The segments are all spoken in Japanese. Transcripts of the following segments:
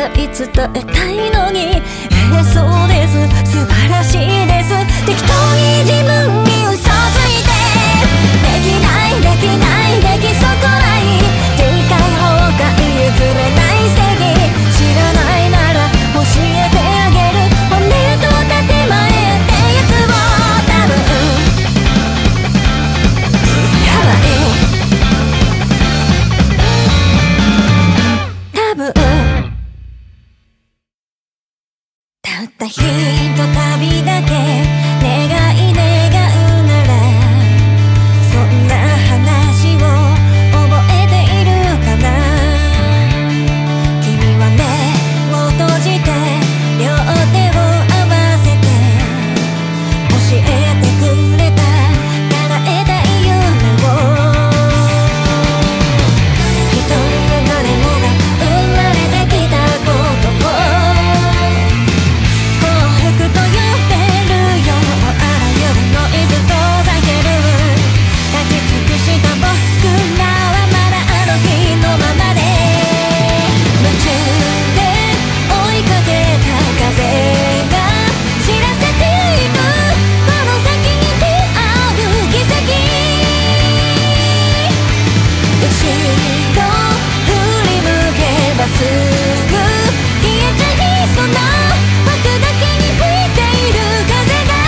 い伝えたいのに、そうです、素晴らしいです、適当に自分に嘘ついて、できないできないでき損ないでかい方が譲れない正義、知らないなら教えてあげる、骨と建前ってやつを多分やばい、多分たったひとたびだけ願い願うなら、そんな話を覚えているかな。君は目を閉じて両手を合わせて教えてくれた叶えたい夢を、人の誰もが生まれてきたことを幸福と呼べるよ、あらゆるノイズとザイル立ち尽くした僕らはまだあの日のままで、夢中で追いかけた風が知らせている、この先に出会う奇跡、後ろ振り向けばすぐ消えちゃいそうな僕だけに吹いている風が、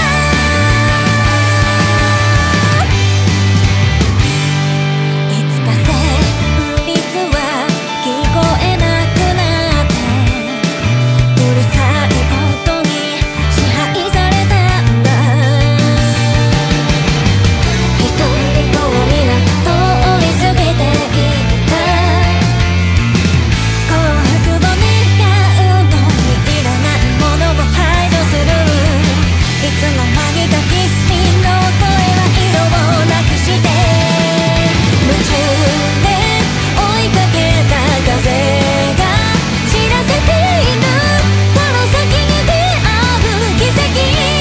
いつか旋律は聞こえなくなって、うるさい音に支配されたんだ、人々を皆通り過ぎていった、幸福を願うのにいらないものを排除する、いつの間にか君の声は色をなくして、夢中で追いかけた風が知らせている、この先に出会う奇跡、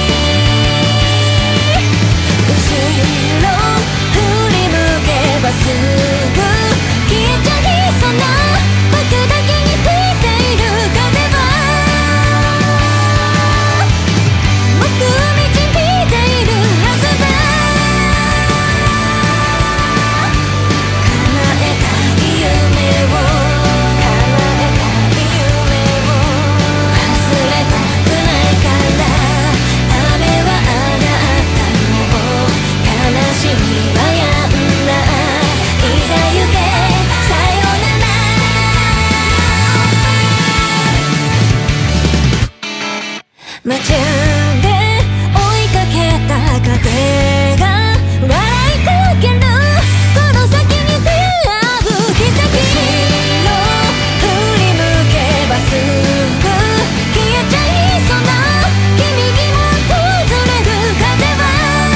後ろ振り向けばすぐ消えちゃいそうな僕だけに吹いている風は僕を導いているはずだ、叶えたい夢を叶えたい夢を忘れたくないから、雨は上がったの悲しみは止んだ、いざ行けさよなら、夢中で追いかけた風が笑いかける、この先に出会う奇跡、後ろ振り向けばすぐ消えちゃいそうな君にも訪れる風は、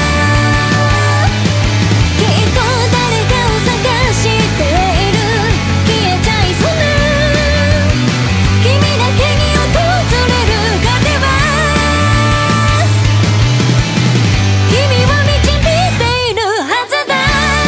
きっと誰かを探している、消えちゃいそうな君だけに訪れる風は、君を導いているはずだ、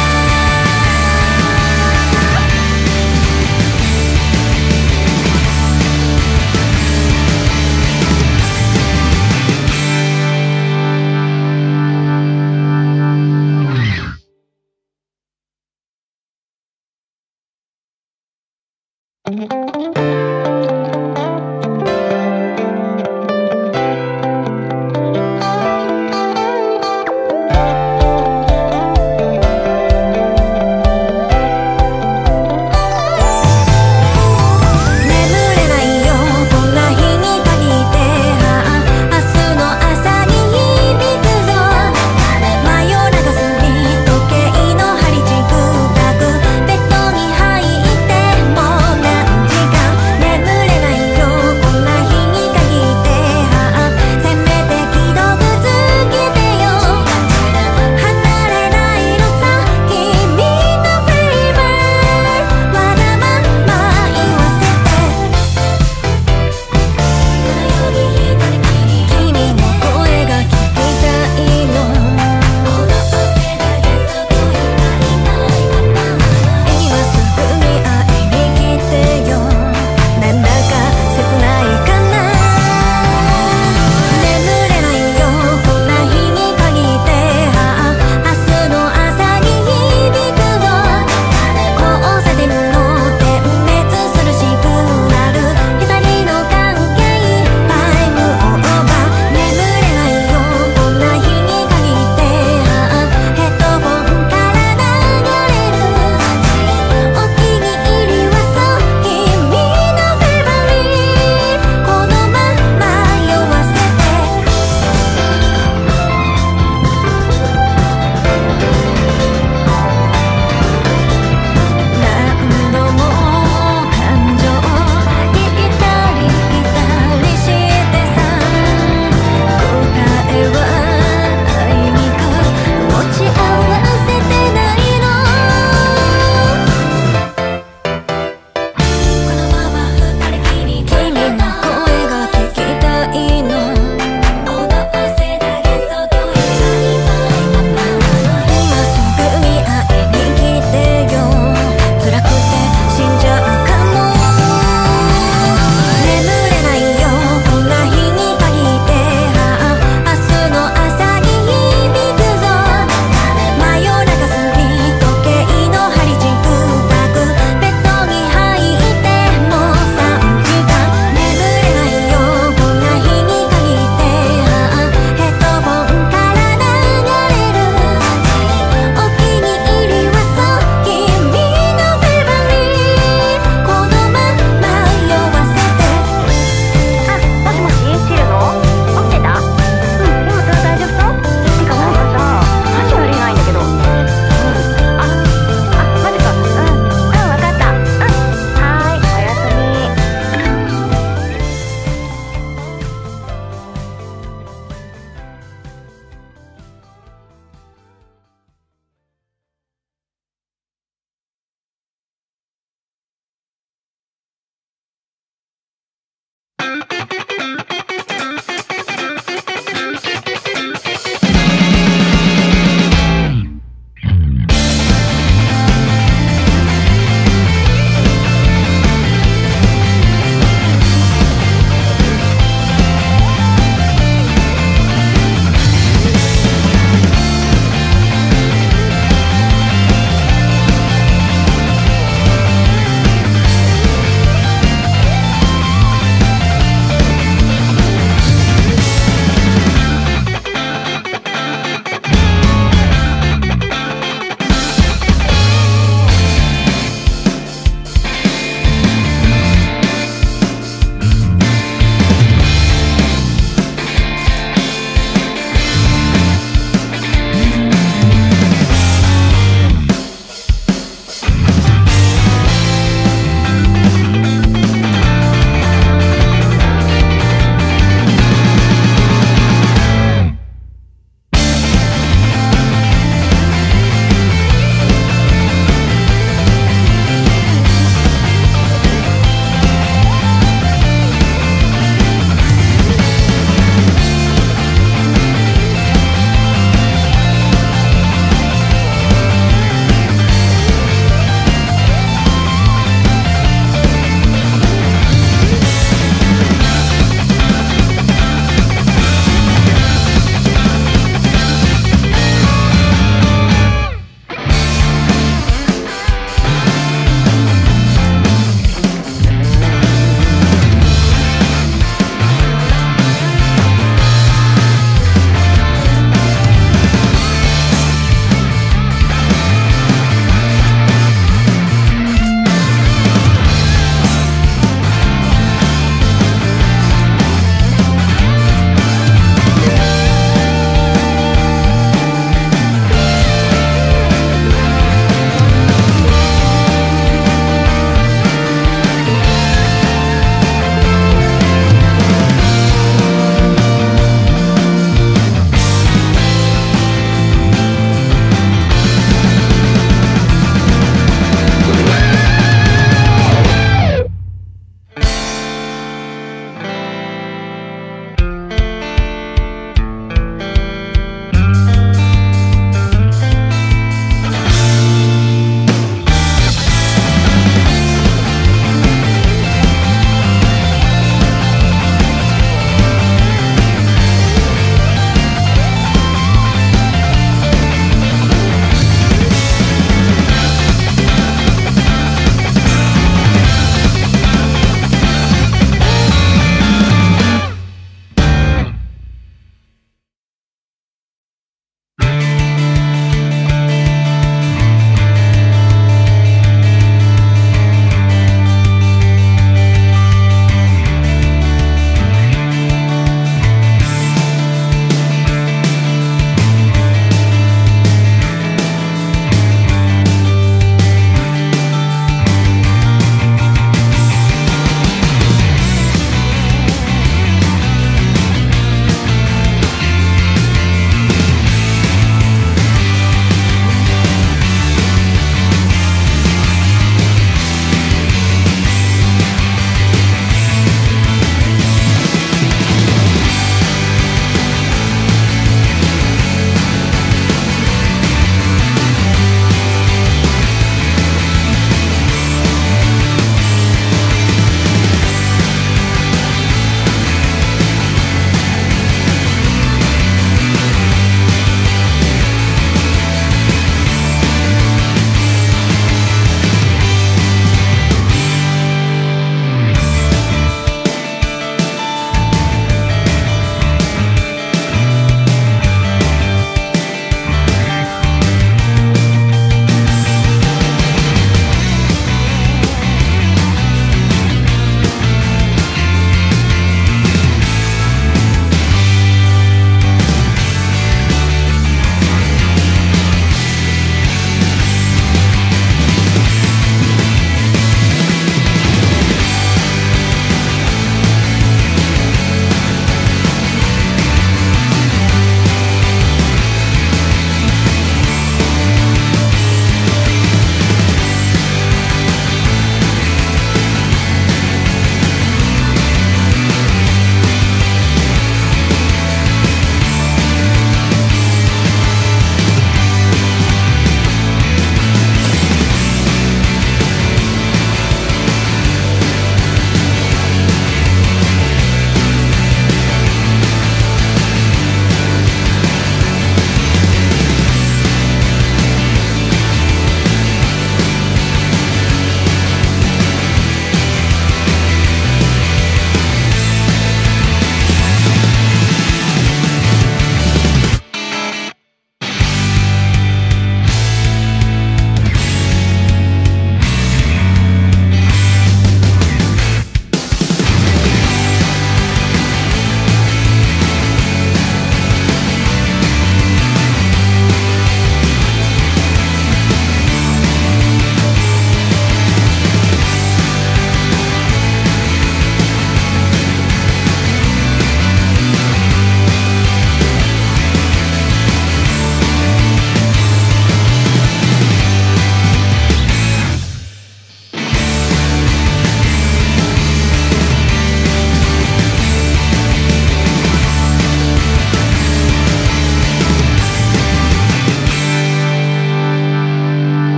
眠れないよこんな日に限って、明日の朝に響くぞ、真夜中過ぎ時計の針チクタク、ベッドに入っても何時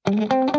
す